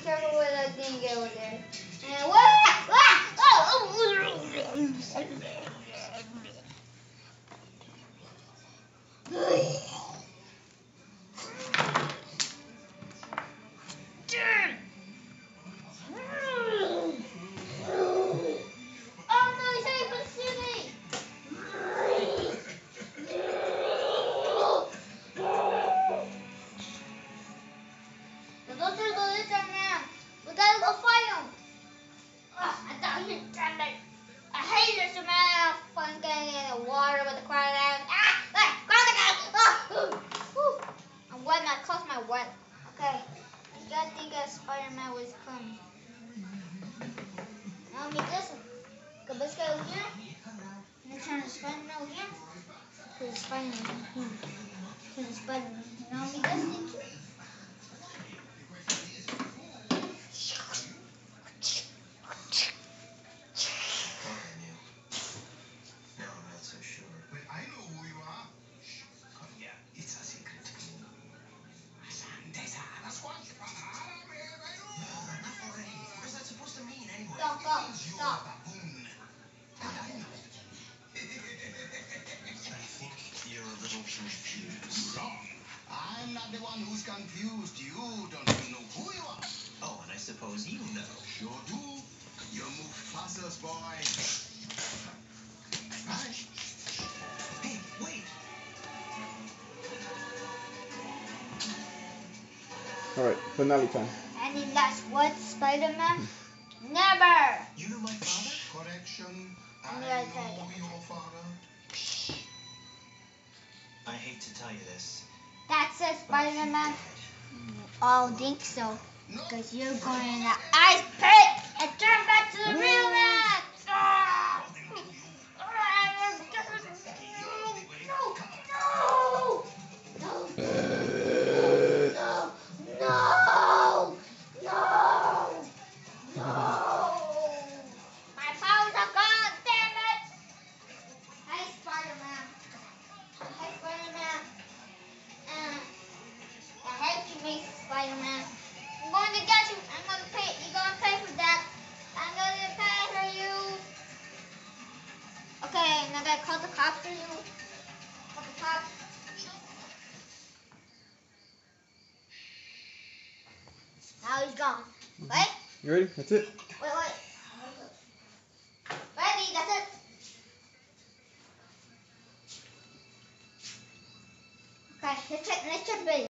careful with that thing over there. And what? Okay, I gotta think that Spider-Man was coming. Now me this one. Okay, let's go here. And then turn the Spider-Man over here. Cause the Spider-Man. Cause the Spider-Man. Now me this thing too. Stop. I think you're a little confused. Wrong. I'm not the one who's confused. You don't even know who you are. Oh, and I suppose you know. Sure do. You're Mufasa's boy. Right? Hey, wait! Alright, finale time. Any last words, Spider-Man? Never! You know my father? Correction. I'm I gonna tell know you. your father. I hate to tell you this. That's it, Spider-Man. I don't think so. No. Because you're going in the ice pit and turn back to the real man! Spider-Man, I'm going to get you. I'm going to pay. You're going to pay for that. I'm going to pay for you. Okay, now I got to call the cops for you. Call the cops. Now he's gone. Right? You ready? That's it?